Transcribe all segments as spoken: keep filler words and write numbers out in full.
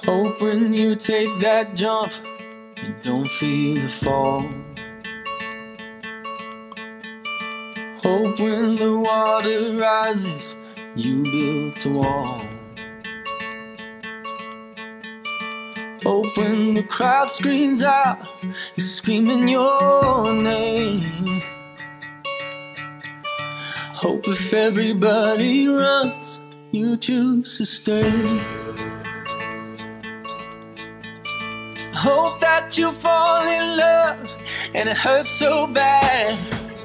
Hope when you take that jump, you don't feel the fall. Hope when the water rises, you built a wall. Hope when the crowd screams out, you're screaming your name. Hope if everybody runs, you choose to stay. Hope that you fall in love and it hurts so bad.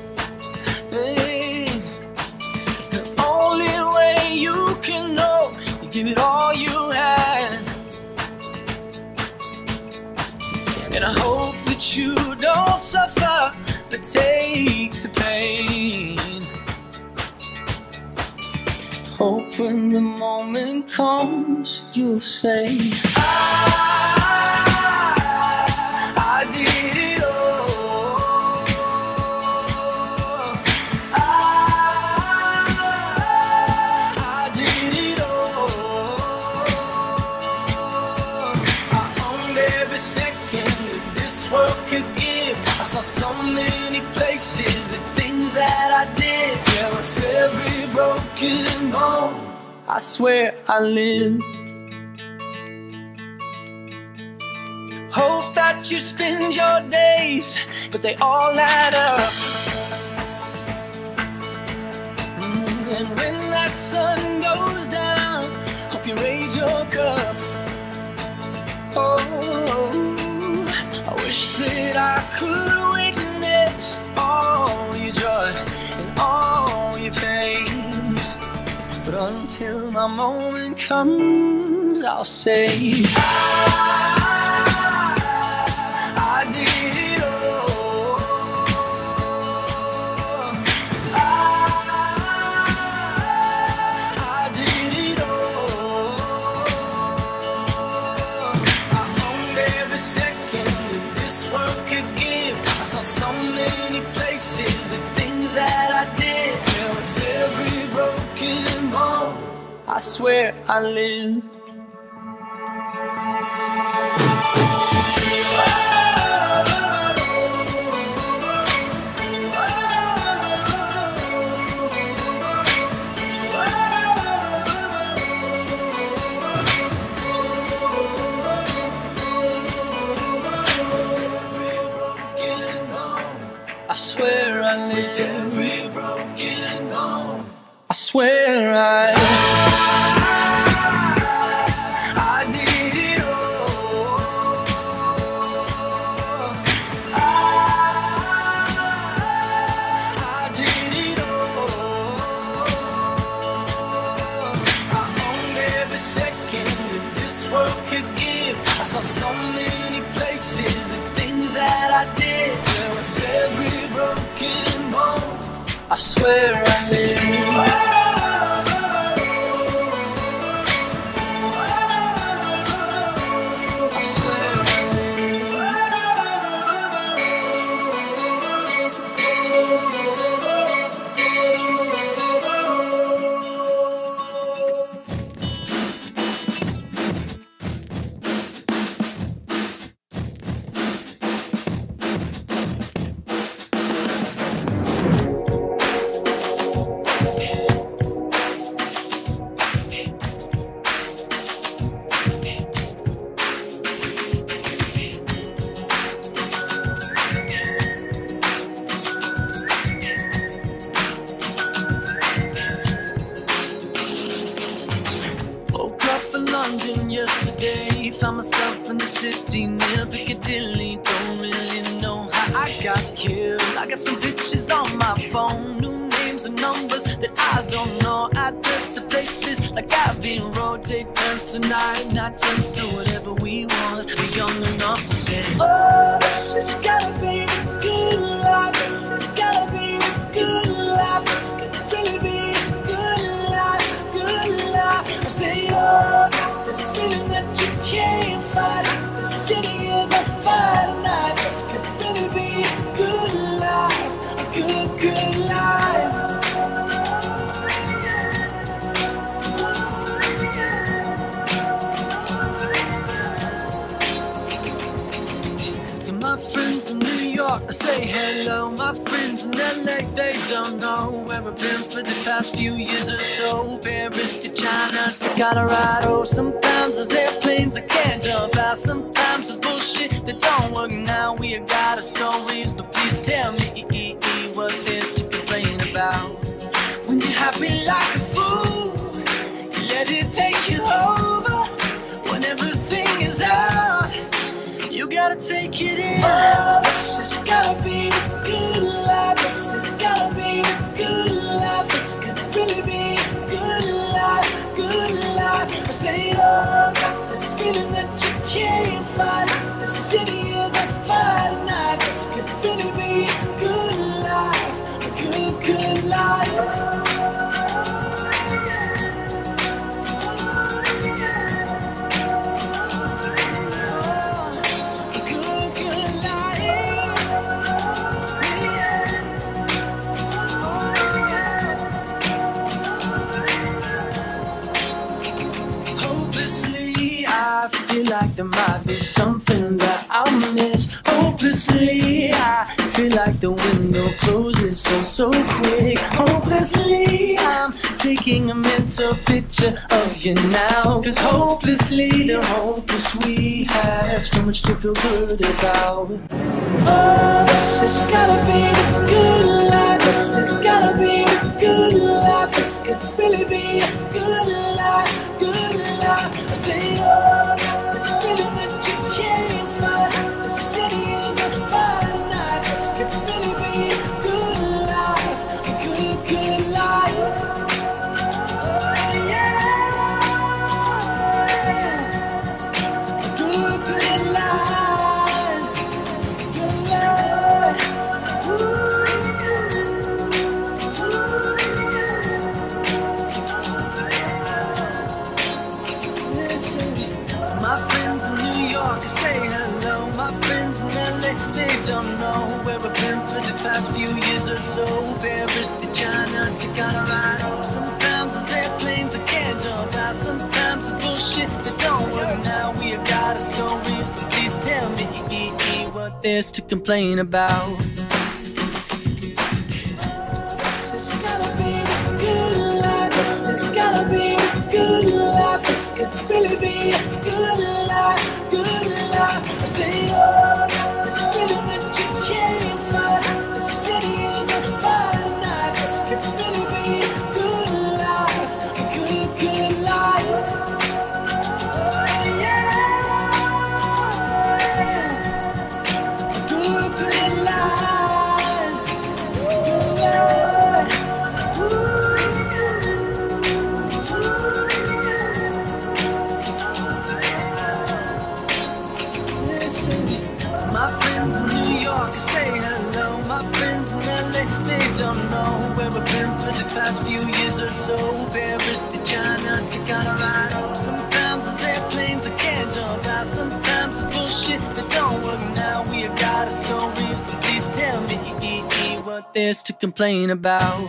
Hey, the only way you can know, you give it all you had. And I hope that you don't suffer, but take the pain. Hope when the moment comes, you'll say, I, I did it all. I, I did it all. I owned every second that this world could give. I saw so many places, the things that I did. Yeah, with every broken bone, I swear I lived. Hope that you spend your days, but they all add up. And when that sun goes down, hope you raise your cup. Oh, I wish that I could witness all your joy and all your pain. But until my moment comes, I'll say, I, I did it all. I, I did it all. I owned every second that this world could give. I saw so many places, the things that I did. Yeah, with every broken bone, I swear I lived. I swear I lived. Every broken bone, I swear I, I did it all. I, I did it all. I owned every second that this world could give. I saw so many places, the things that I did. Yeah, with every broken bone, I swear I live. I swear I live. London yesterday, found myself in the city near Piccadilly. Don't really know how I got here. I got some pictures on my phone, new names and numbers that I don't know. Address to places like Abbey Road, date turns to night, night turns to whatever we want. We're young enough to say, oh, this has gotta be the good life. This has gotta be the good life. This could really be the good life, good life. I say, oh, this feeling that you can't fight. The city is on fire tonight. This could really be a good life, a good, good life. I say hello, my friends in L A, they don't know where I've been for the past few years or so. Paris to China to Colorado. Sometimes there's airplanes I can't jump out. Sometimes there's bullshit that don't work. Now we got our stories, but please tell me what there's to complain about. When you're happy like a fool, you let it take you over. When everything is out, you gotta take it in. Oh, this has gotta be the good life. This has gotta be the good life. This could really be a good life, good life. I say, oh, got this feeling that you can't fight. The city is on fire tonight. This could really be a good life, a good, good life. I feel like there might be something that I'll miss. Hopelessly, I feel like the window closes so, so quick. Hopelessly, I'm taking a mental picture of you now. Cause hopelessly, the hopeless we have so much to feel good about. Oh, this has gotta be the good life. This has gotta be the good life. This could really be a good life, good life. I say, oh, this feeling that you can't fight. The city is on fire tonight. This could really be a good life, a good, good life. Oh, yeah, a good, good life, good life. My friends in New York, I say hello. My friends in L A, they don't know where I've been for the past few years or so. Paris to China to Colorado. Sometimes there's airplanes I can't jump out. Sometimes it's bullshit that don't work. Now we got a story. Please tell me what there's to complain about. This has gotta be the good life. This has gotta be the good life. This could really be a good life, good life. I say, oh, this feeling that you can't fight. The city is on fire tonight. This could really be a good life, a good, good life. Oh, yeah, a good, good life, good life. My friends in New York, I say hello. My friends in L A, they don't know where I've been for the past few years or so. Paris to China to Colorado. Sometimes there's airplanes I can't jump out. Sometimes it's bullshit that don't work. Now we got a story. Please tell me what there's to complain about.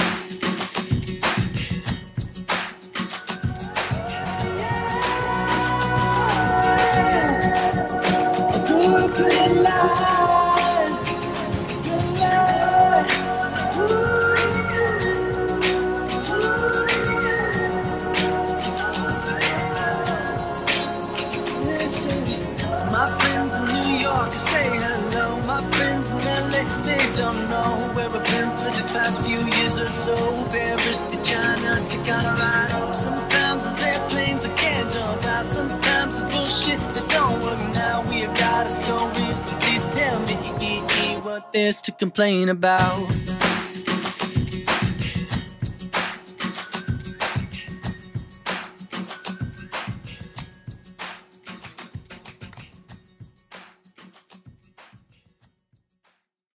Good life, good life. Listen, to my friends in New York, I say hello. My friends in L A, they don't know where I've been for the past few years or so. Paris to China to Colorado. Sometimes there's airplanes I can't jump out. Sometimes it's bullshit that don't work. Now we got a story. Please tell me what there's to complain about.